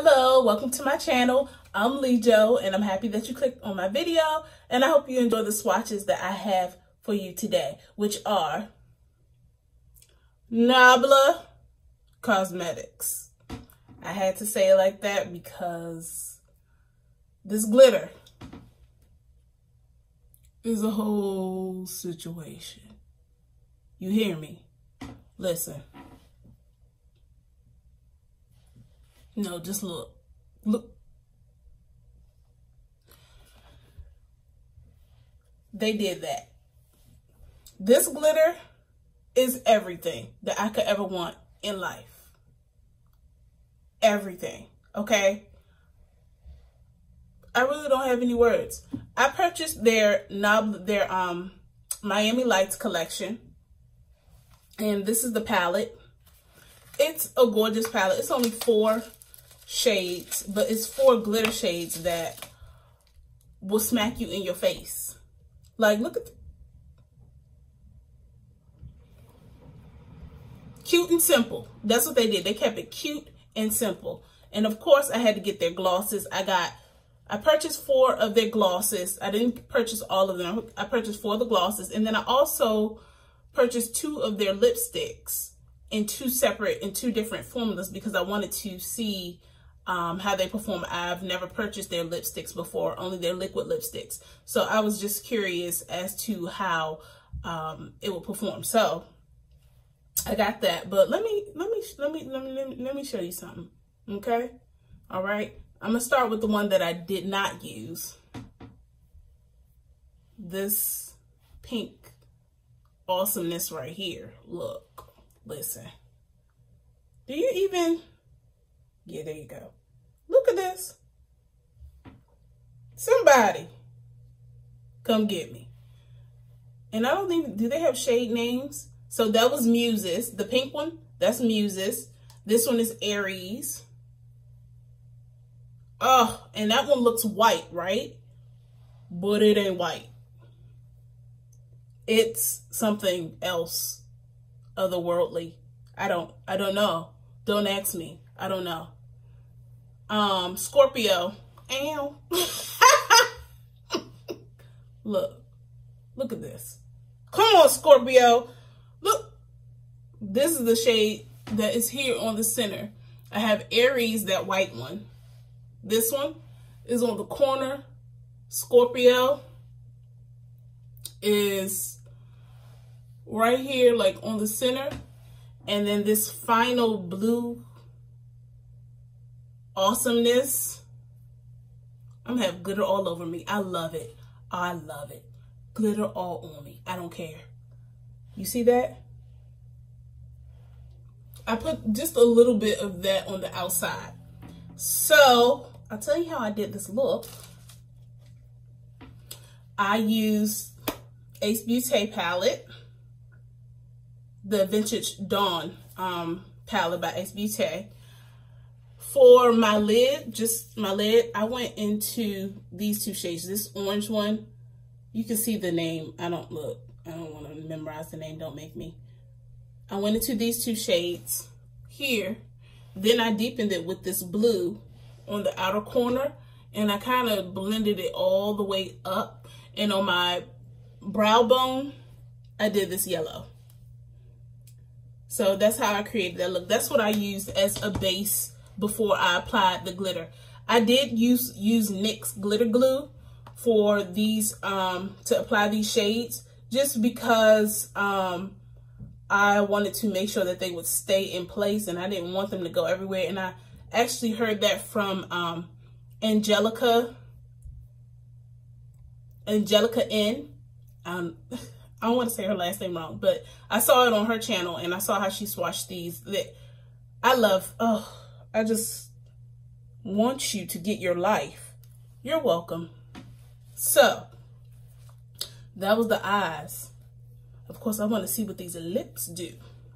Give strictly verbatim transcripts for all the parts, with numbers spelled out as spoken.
Hello, welcome to my channel. I'm Leejo and I'm happy that you clicked on my video, and I hope you enjoy the swatches that I have for you today, which are Nabla Cosmetics. I had to say it like that because this glitter is a whole situation. You hear me? Listen. No, just look. Look. They did that. This glitter is everything that I could ever want in life. Everything. Okay? I really don't have any words. I purchased their knob, their um Miami Lights collection. And this is the palette. It's a gorgeous palette. It's only four shades, but it's four glitter shades that will smack you in your face. Like, look at the cute and simple. That's what they did. They kept it cute and simple. And of course, I had to get their glosses. I got, I purchased four of their glosses. I didn't purchase all of them. I purchased four of the glosses. And then I also purchased two of their lipsticks in two separate, in two different formulas because I wanted to see um, how they perform. I've never purchased their lipsticks before, only their liquid lipsticks. So I was just curious as to how um, it will perform. So I got that, but let me, let me, let me, let me, let me, let me show you something. Okay. All right. I'm going to start with the one that I did not use. This pink awesomeness right here. Look, listen. Do you even, yeah, there you go. Look at this. Somebody come get me. And I don't even, do they have shade names? So that was Muses. The pink one, that's Muses. This one is Aries. Oh, and that one looks white, right? But it ain't white. It's something else otherworldly. I don't, I don't know. Don't ask me. I don't know. Um, Scorpio. Ow. Look, look at this. Come on, Scorpio. Look, this is the shade that is here on the center. I have Aries, that white one. This one is on the corner. Scorpio is right here, like on the center. And then this final blue awesomeness. I'm gonna have glitter all over me. I love it. I love it. Glitter all on me. I don't care. You see that? I put just a little bit of that on the outside. So I'll tell you how I did this look. I used Ace Beauty palette, the Vintage Dawn um, palette by Ace Beauty. For my lid, just my lid, I went into these two shades. This orange one, you can see the name. I don't look, I don't want to memorize the name, don't make me. I went into these two shades here. Then I deepened it with this blue on the outer corner, and I kind of blended it all the way up. And on my brow bone, I did this yellow. So that's how I created that look. That's what I used as a base before I applied the glitter. I did use use N Y X glitter glue for these, um, to apply these shades, just because um, I wanted to make sure that they would stay in place and I didn't want them to go everywhere. And I actually heard that from um, Angelica, Angelica N. Um, I don't want to say her last name wrong, but I saw it on her channel and I saw how she swatched these. That I love. Oh, I just want you to get your life. You're welcome. So that was the eyes. Of course, I want to see what these lips do.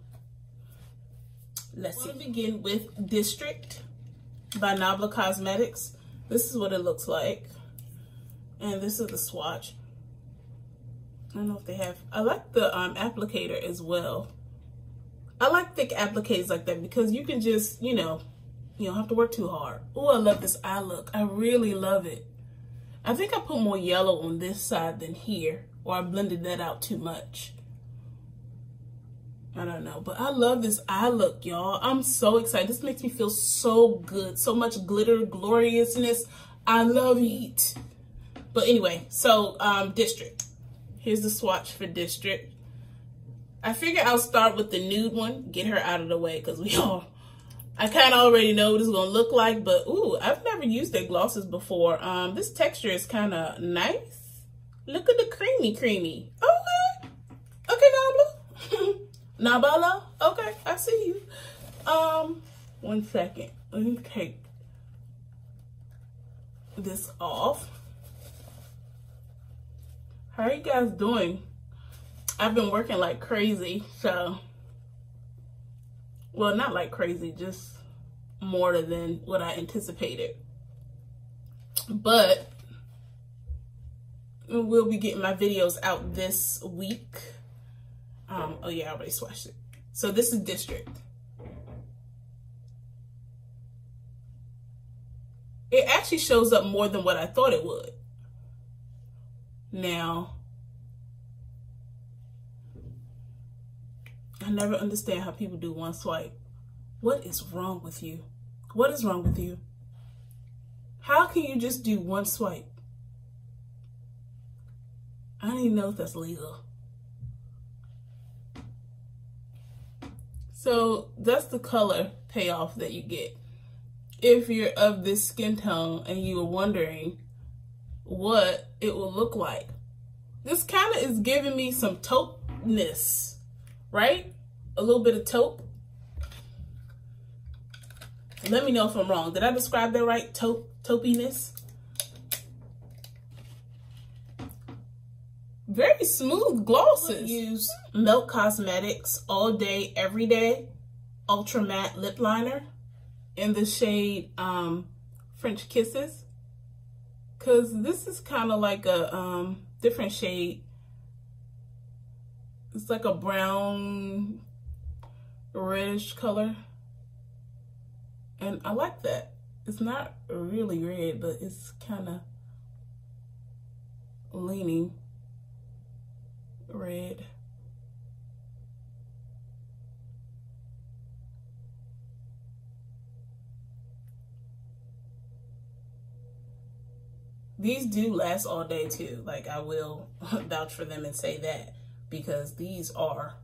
Let's see. Begin with District by Nabla Cosmetics. This is what it looks like. And this is the swatch. I don't know if they have, I like the um, applicator as well. I like thick applicators like that because you can just, you know, You don't have to work too hard. Oh, I love this eye look. I really love it. I think I put more yellow on this side than here, or I blended that out too much. I don't know, but I love this eye look, y'all. I'm so excited. This makes me feel so good. So much glitter, gloriousness. I love it. But anyway, so um, District. Here's the swatch for District. I figure I'll start with the nude one, get her out of the way, because we all, I kind of already know what it's going to look like. But, ooh, I've never used their glosses before. Um, this texture is kind of nice. Look at the creamy, creamy. Okay. Okay, Nabla. Nabala? Okay, I see you. Um, one second. Let me take this off. How are you guys doing? I've been working like crazy, so, well, not like crazy, just more than what I anticipated. But we'll be getting my videos out this week. Um, oh yeah, I already swatched it. So this is District. It actually shows up more than what I thought it would. Now, I never understand how people do one swipe. What is wrong with you? What is wrong with you? How can you just do one swipe? I don't even know if that's legal. So that's the color payoff that you get. If you're of this skin tone and you were wondering what it will look like. This kind of is giving me some taupe-ness, right? A little bit of taupe. Let me know if I'm wrong. Did I describe that right? Taupe, taupiness? Very smooth glosses. Use Milk Cosmetics All Day Every Day Ultra Matte Lip Liner in the shade um, French Kisses. Because this is kind of like a um, different shade. It's like a brown, reddish color. And I like that. It's not really red, but it's kind of leaning red. These do last all day too. Like, I will vouch for them and say that, because these are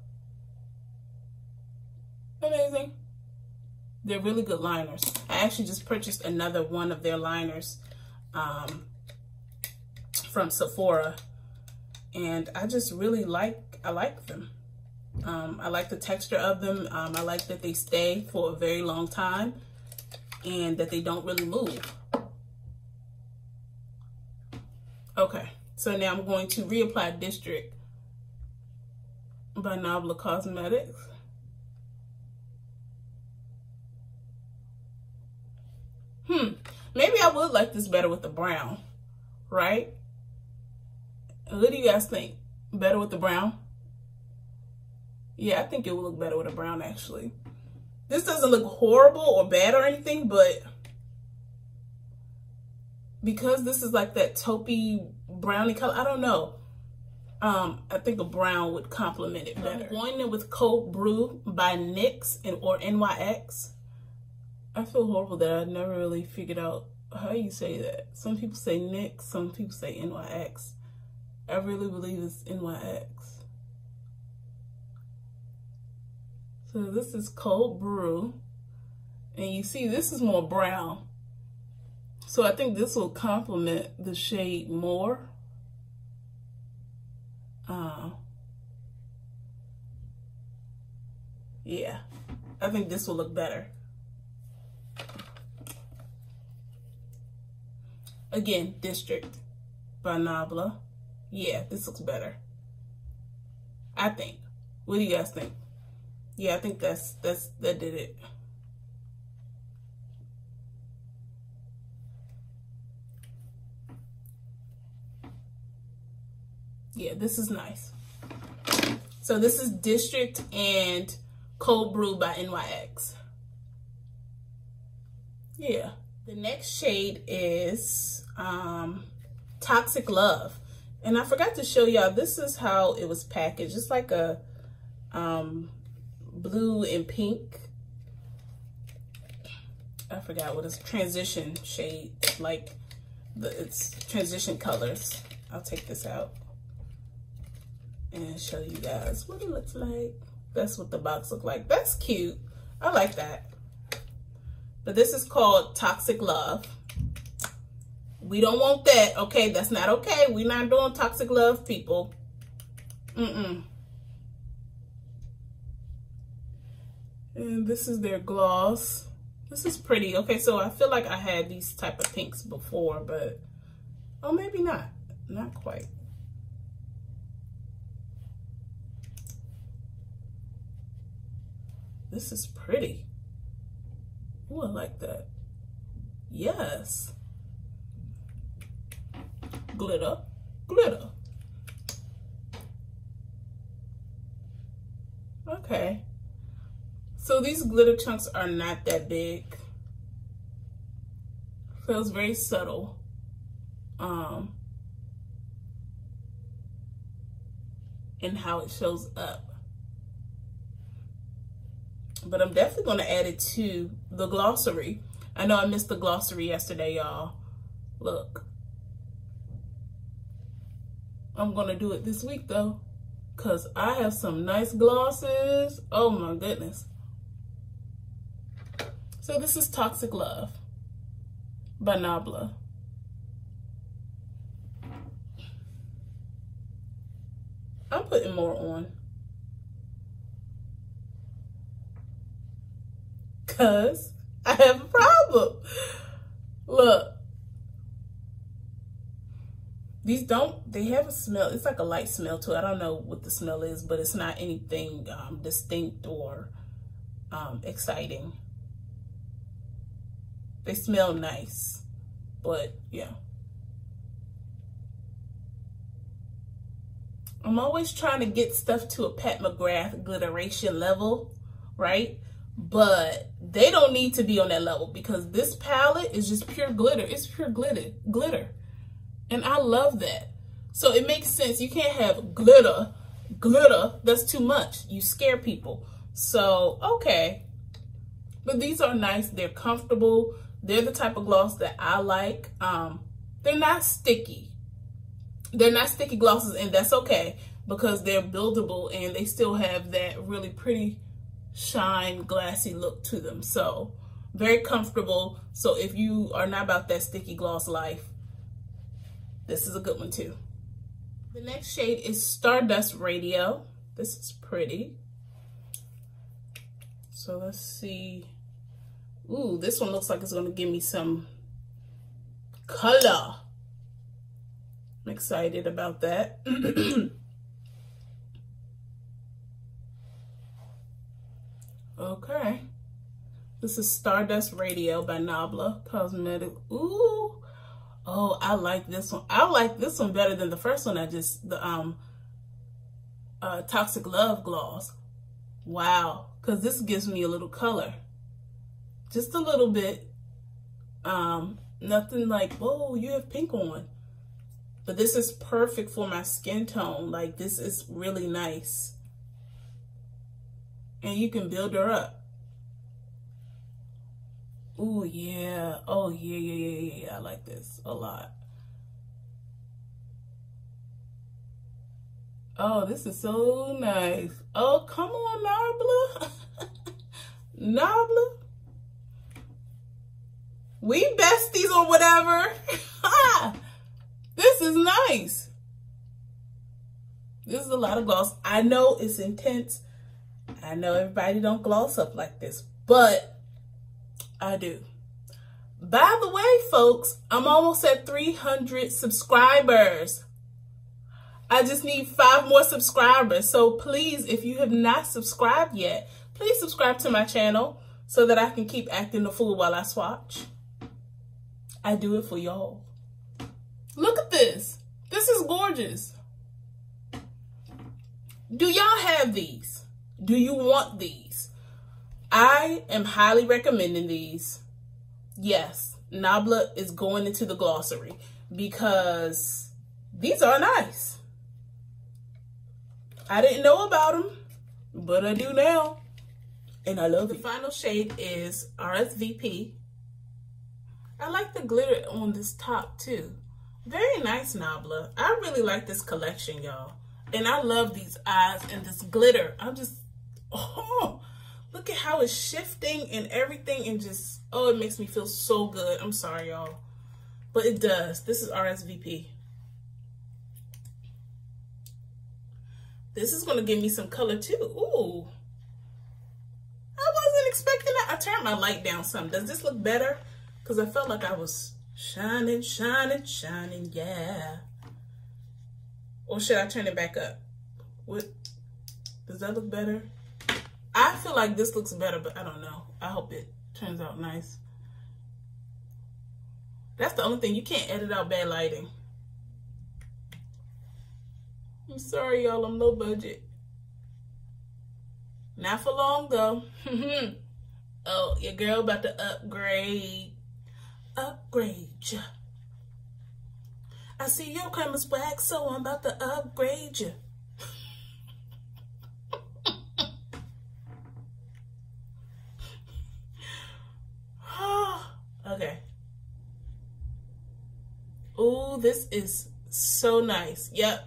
amazing. They're really good liners. I actually just purchased another one of their liners um, from Sephora. And I just really like, I like them. Um, I like the texture of them. Um, I like that they stay for a very long time and that they don't really move. Okay, so now I'm going to reapply District by Nabla Cosmetics. Hmm, maybe I would like this better with the brown, right? What do you guys think? Better with the brown? Yeah, I think it would look better with a brown, actually. This doesn't look horrible or bad or anything, but because this is like that taupey browny color, I don't know. Um, I think a brown would complement it better. I'm going in with Cold Brew by NYX and or N Y X. I feel horrible that I never really figured out how you say that. Some people say NYX, some people say N Y X. I really believe it's N Y X. So this is Cold Brew. And you see, this is more brown. So I think this will complement the shade more. Uh, yeah, I think this will look better. Again, District by Nabla. Yeah, this looks better. I think. What do you guys think? Yeah, I think that's that's that did it. Yeah, this is nice. So this is District and Cold Brew by N Y X. yeah. The next shade is um, Toxic Love. And I forgot to show y'all, this is how it was packaged. It's like a um, blue and pink. I forgot what it's, transition shade, like the, it's transition colors. I'll take this out and show you guys what it looks like. That's what the box looked like. That's cute. I like that. But this is called Toxic Love. We don't want that, okay? That's not okay. We're not doing Toxic Love, people. Mm-mm. And this is their gloss. This is pretty. Okay, so I feel like I had these type of pinks before, but, oh, maybe not. Not quite. This is pretty. Ooh, I like that. Yes. Glitter, glitter. Okay. So these glitter chunks are not that big. Feels very subtle. Um, in how it shows up. But I'm definitely going to add it to the glossary. I know I missed the glossary yesterday, y'all. Look. I'm going to do it this week, though, because I have some nice glosses. Oh, my goodness. So this is Toxic Love by Nabla. I'm putting more on. Because I have a problem. Look. These don't, they have a smell. It's like a light smell to it. I don't know what the smell is, but it's not anything um, distinct or um, exciting. They smell nice, but yeah. I'm always trying to get stuff to a Pat McGrath glitteration level, right? But they don't need to be on that level because this palette is just pure glitter. It's pure glitter, glitter. And I love that. So it makes sense. You can't have glitter, glitter. That's too much. You scare people. So, okay. But these are nice. They're comfortable. They're the type of gloss that I like. Um, they're not sticky. They're not sticky glosses, and that's okay because they're buildable and they still have that really pretty shine, glassy look to them. So, very comfortable. So, if you are not about that sticky gloss life, this is a good one too. The next shade is Stardust Radio. This is pretty. So let's see. Ooh, this one looks like it's gonna give me some color. I'm excited about that. Okay. This is Stardust Radio by Nabla Cosmetic. Ooh. Oh, I like this one. I like this one better than the first one I just, the um, uh, Toxic Love gloss. Wow. Because this gives me a little color. Just a little bit. Um, nothing like, whoa, you have pink on. But this is perfect for my skin tone. Like, this is really nice. And you can build her up. Ooh, yeah. Oh, yeah, yeah, yeah, yeah. I like this a lot. Oh, this is so nice. Oh, come on, Nabla. Nabla. We besties or whatever. This is nice. This is a lot of gloss. I know it's intense. I know everybody don't gloss up like this, but I do. By the way, folks, I'm almost at three hundred subscribers. I just need five more subscribers. So please, if you have not subscribed yet, please subscribe to my channel so that I can keep acting the fool while I swatch. I do it for y'all. Look at this. This is gorgeous. Do y'all have these? Do you want these? I am highly recommending these. yes, Nabla is going into the glossary because these are nice. I didn't know about them, but I do now, and I love it. The final shade is R S V P. I like the glitter on this top too. Very nice, Nabla. I really like this collection, y'all. And I love these eyes and this glitter. I'm just, oh, look at how it's shifting and everything, and just, oh, it makes me feel so good. I'm sorry, y'all, but it does. This is R S V P. This is going to give me some color too. Ooh. I wasn't expecting that. I turned my light down some. Does this look better? Because I felt like I was shining, shining, shining, yeah. Or should I turn it back up? What? Does that look better? I feel like this looks better, but I don't know. I hope it turns out nice. That's the only thing. You can't edit out bad lighting. I'm sorry, y'all. I'm low budget. Not for long, though. Oh, your girl about to upgrade. Upgrade ya. I see your camera's wax, so I'm about to upgrade you. Okay. Ooh, this is so nice. Yep.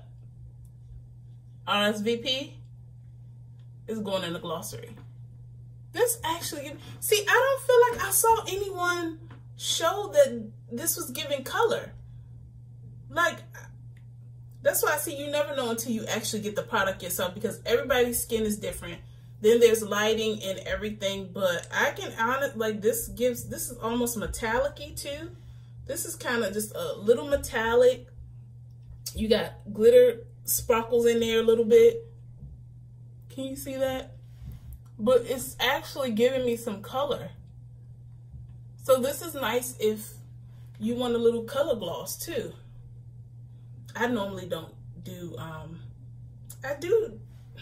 R S V P is going in the glossary. This actually, see, I don't feel like I saw anyone show that this was giving color. Like, that's why I see you never know until you actually get the product yourself, because everybody's skin is different. Then there's lighting and everything, but I can honestly, like, this gives, this is almost metallic-y too. This is kind of just a little metallic. You got glitter sparkles in there a little bit. Can you see that? But it's actually giving me some color. So this is nice if you want a little color gloss too. I normally don't do, um, I do,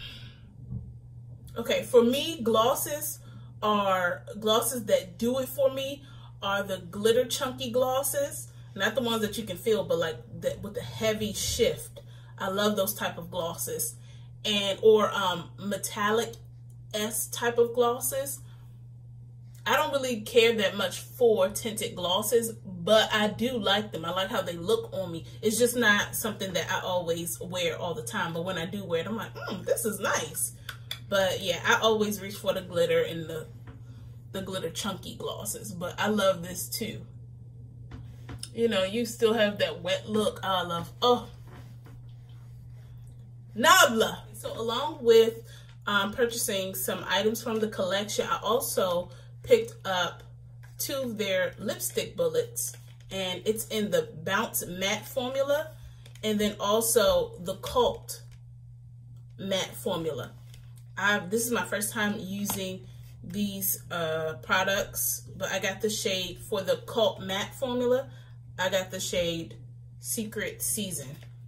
okay, for me, glosses are, glosses that do it for me are the glitter chunky glosses. Not the ones that you can feel, but like that with the heavy shift. I love those type of glosses. And, or um, metallic S type of glosses. I don't really care that much for tinted glosses, but I do like them. I like how they look on me. It's just not something that I always wear all the time. But when I do wear it, I'm like, mm, this is nice. But yeah, I always reach for the glitter and the, the glitter chunky glosses. But I love this too. You know, you still have that wet look. I love, oh. Nabla. So along with um, purchasing some items from the collection, I also picked up two of their lipstick bullets, and it's in the Bounce Matte formula, and then also the Cult Matte formula. I this is my first time using these uh, products, but I got the shade for the Cult Matte formula. I got the shade Secret Season.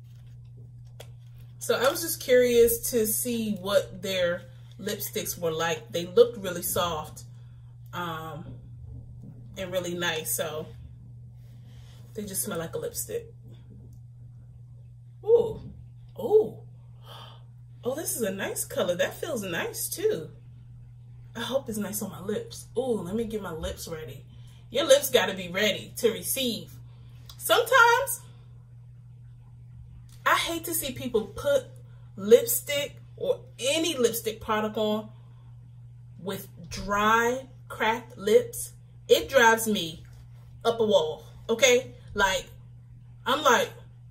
So I was just curious to see what their lipsticks were like. They looked really soft. Um, and really nice, so they just smell like a lipstick. Ooh, ooh, oh, this is a nice color. That feels nice too. I hope it's nice on my lips. Ooh, let me get my lips ready. Your lips got to be ready to receive. Sometimes I hate to see people put lipstick or any lipstick product on with dry, cracked lips. It drives me up a wall, okay? Like, I'm like,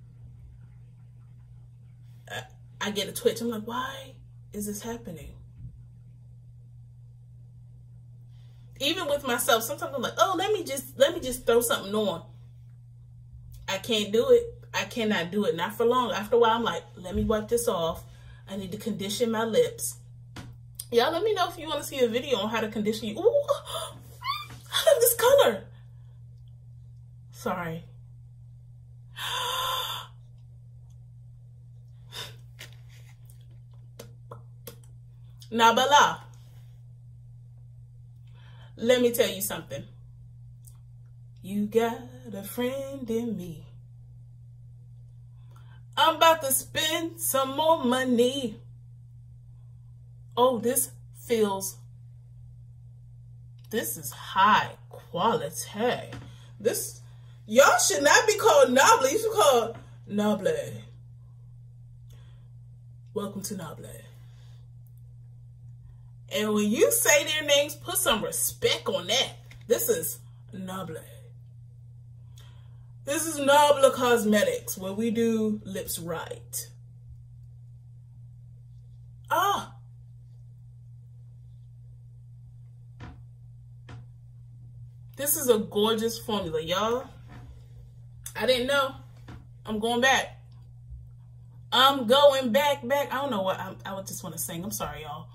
I, I get a twitch. I'm like, why is this happening? Even with myself, sometimes I'm like, oh, let me just, let me just throw something on. I can't do it. I cannot do it. Not for long. After a while, I'm like, let me wipe this off. I need to condition my lips. Y'all, let me know if you want to see a video on how to condition you. Ooh, I love this color. Sorry. Nabla. Let me tell you something. You got a friend in me. I'm about to spend some more money. Oh, this feels, this is high quality. This, y'all should not be called Noble. You should be called Noble. Welcome to Noble. And when you say their names, put some respect on that. This is Noble. This is Noble Cosmetics, where we do lips right. Ah. This is a gorgeous formula, y'all. I didn't know. I'm going back. I'm going back, back. I don't know what. I, I would just want to sing. I'm sorry, y'all.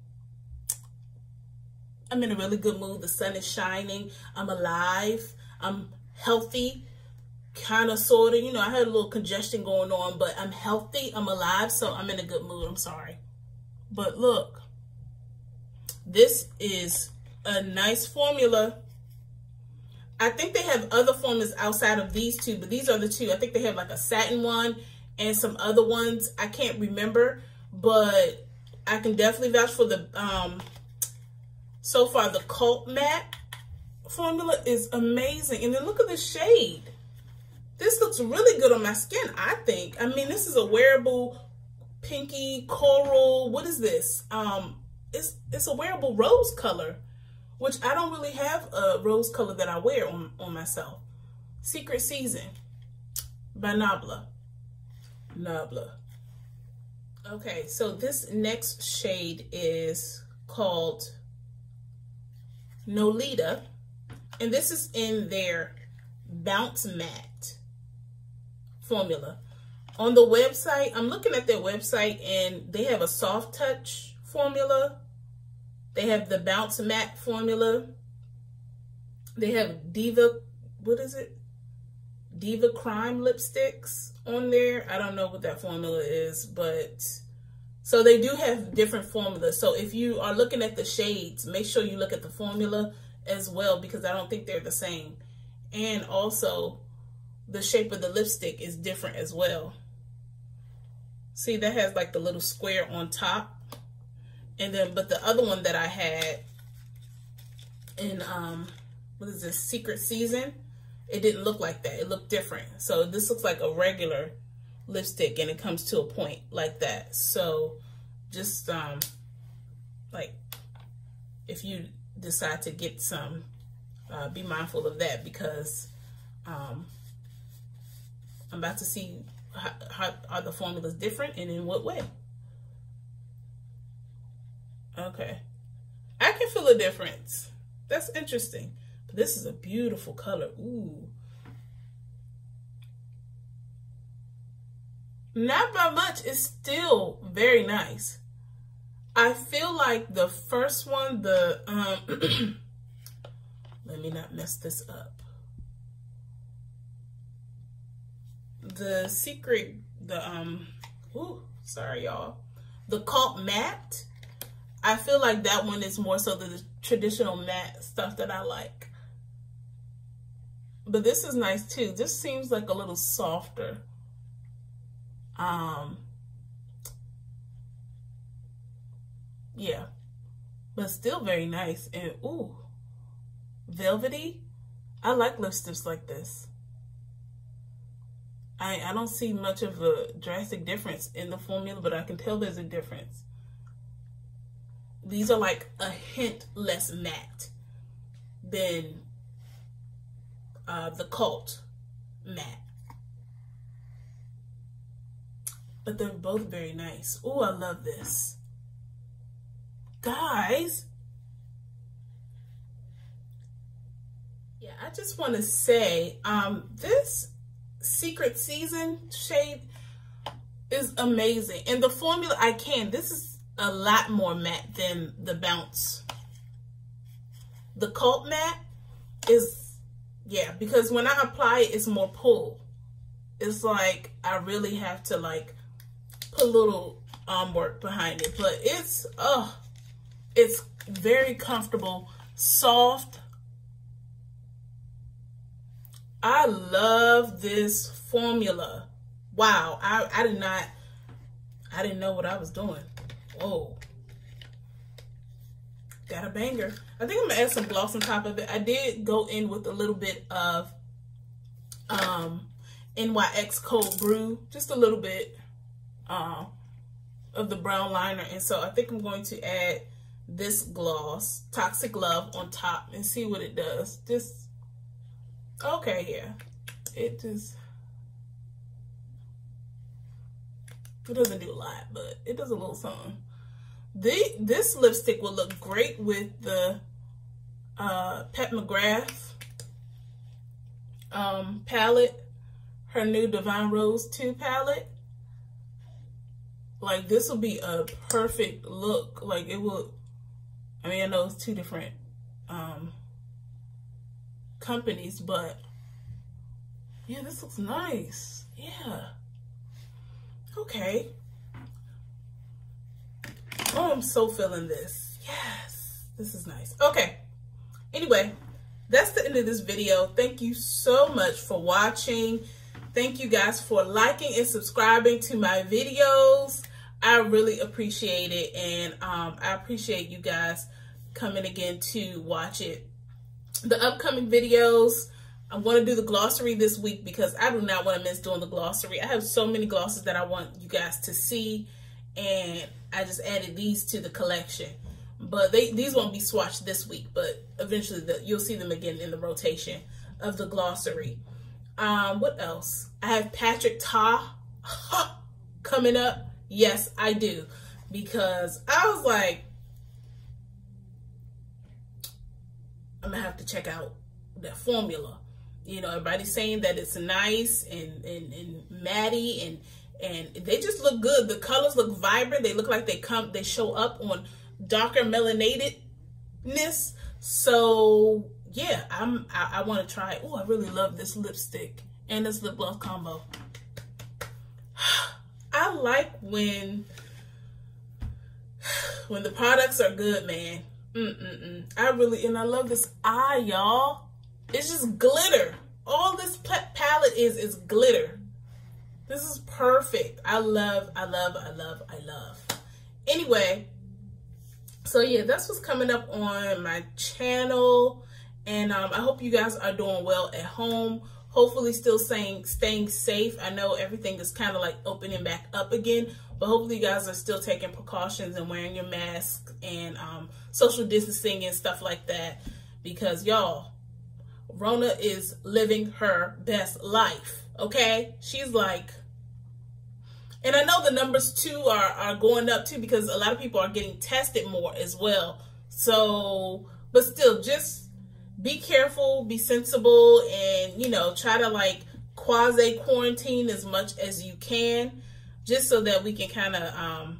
I'm in a really good mood. The sun is shining. I'm alive. I'm healthy. Kind of, sort of. You know, I had a little congestion going on, but I'm healthy. I'm alive, so I'm in a good mood. I'm sorry. But look. This is a nice formula. I think they have other formulas outside of these two, but these are the two. I think they have like a satin one and some other ones. I can't remember, but I can definitely vouch for the, um, so far the Cult Matte formula is amazing. And then look at the shade. This looks really good on my skin, I think. I mean, this is a wearable pinky coral. What is this? Um, it's, it's a wearable rose color, which I don't really have a rose color that I wear on, on myself. Secret Season by Nabla. Nabla. Okay, so this next shade is called Nolita. And this is in their Bounce Matte formula. On the website, I'm looking at their website and they have a soft touch formula. They have the Bounce Matte formula. They have Diva, what is it? Diva Crime lipsticks on there. I don't know what that formula is, but so they do have different formulas. So if you are looking at the shades, make sure you look at the formula as well, because I don't think they're the same. And also the shape of the lipstick is different as well. See, that has like the little square on top. And then, but the other one that I had in, um, what is this, Secret Season, it didn't look like that. It looked different. So this looks like a regular lipstick and it comes to a point like that. So just, um, like, if you decide to get some, uh, be mindful of that, because, um, I'm about to see how, how are the formulas different and in what way. Okay, I can feel a difference. That's interesting. But this is a beautiful color. Ooh. Not by much. It's still very nice. I feel like the first one, the, um, let me not mess this up. The secret, the, um, ooh, sorry, y'all. The Cult Matte. I feel like that one is more so the traditional matte stuff that I like. But this is nice too. This seems like a little softer. Um, yeah, but still very nice. And ooh, velvety. I like lipsticks like this. I, I don't see much of a drastic difference in the formula, but I can tell there's a difference. These are like a hint less matte than uh, the Cult Matte. But they're both very nice. Oh, I love this. Guys. Yeah, I just want to say, um, this Secret Season shade is amazing. And the formula, I can. This is a lot more matte than the Bounce. The Cult Matte is, yeah, because when I apply it, it's more pull. It's like I really have to like put a little arm work behind it, but it's, oh, it's very comfortable, soft, I love this formula. Wow, I, I did not, I didn't know what I was doing. Whoa. Got a banger. I think I'm gonna add some gloss on top of it. I did go in with a little bit of um, N Y X Cold Brew, just a little bit uh, of the brown liner. And so I think I'm going to add this gloss, Toxic Love, on top and see what it does. Just, okay, yeah. It just, it doesn't do a lot, but it does a little something. The, this lipstick will look great with the uh, Pat McGrath um, palette, her new Divine Rose two palette. Like, this will be a perfect look. Like, it will, I mean, I know it's two different um, companies, but yeah, this looks nice. Yeah. Okay. Oh, I'm so feeling this. Yes, this is nice. Okay. Anyway, that's the end of this video. Thank you so much for watching. Thank you guys for liking and subscribing to my videos. I really appreciate it. And um, I appreciate you guys coming again to watch it. The upcoming videos, I'm going to do the glossary this week because I do not want to miss doing the glossary. I have so many glosses that I want you guys to see. And I just added these to the collection. But they these won't be swatched this week. But eventually the, you'll see them again in the rotation of the glossary. Um, what else? I have Patrick Ta coming up. Yes, I do. Because I was like, I'm going to have to check out that formula. You know, everybody's saying that it's nice and, and, and matty and and they just look good. The colors look vibrant. They look like they come, they show up on darker melanatedness. So yeah, I'm, I, I want to try it. Oh, I really love this lipstick and this lip gloss combo. I like when, when the products are good, man. Mm-mm-mm. I really, and I love this eye, y'all. It's just glitter. All this palette is, is glitter. This is perfect. I love, I love, I love, I love. Anyway, so yeah, that's what's coming up on my channel. And um, I hope you guys are doing well at home. Hopefully still staying, staying safe. I know everything is kind of like opening back up again, but hopefully you guys are still taking precautions and wearing your mask and um, social distancing and stuff like that. Because y'all, Rona is living her best life. Okay, she's like, and I know the numbers too are, are going up too because a lot of people are getting tested more as well. So, but still, just be careful, be sensible, and, you know, try to like quasi quarantine as much as you can, just so that we can kind of, um,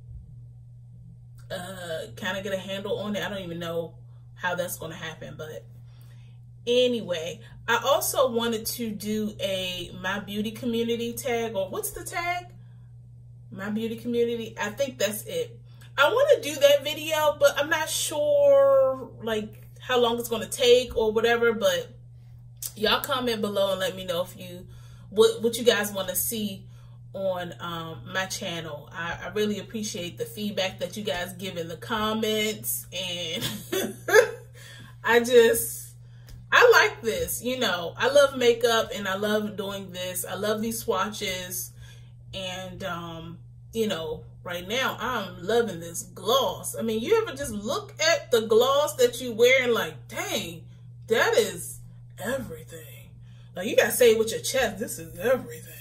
uh, kind of get a handle on it. I don't even know how that's going to happen, but anyway, I also wanted to do a My Beauty Community tag, or what's the tag? My Beauty Community. I think that's it. I want to do that video, but I'm not sure like how long it's going to take or whatever, but y'all comment below and let me know if you, what, what you guys want to see on um, my channel. I, I really appreciate the feedback that you guys give in the comments, and I just, I like this, you know, I love makeup and I love doing this. I love these swatches, and, um, you know, right now I'm loving this gloss. I mean, you ever just look at the gloss that you wear and like, dang, that is everything. Like, you gotta say it with your chest, this is everything.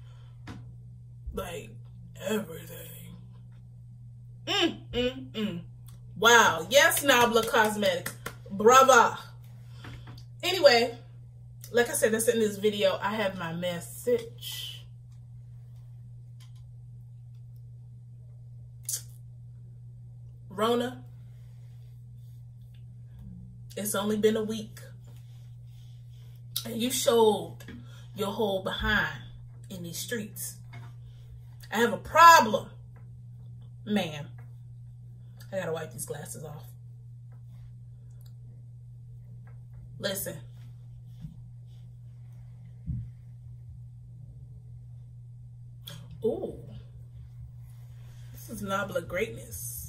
Like, everything. Mm, mm, mm. Wow. Yes, Nabla Cosmetics. Brava. Anyway, like I said, that's in this video. I have my message. Rona, it's only been a week, and you showed your whole behind in these streets. I have a problem, ma'am. I gotta wipe these glasses off. Listen, Ooh. This is Nabla Greatness.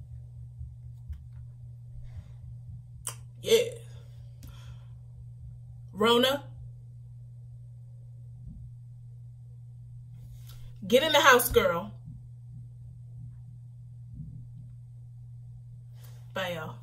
Yeah. Rona. Get in the house, girl. Bye, y'all.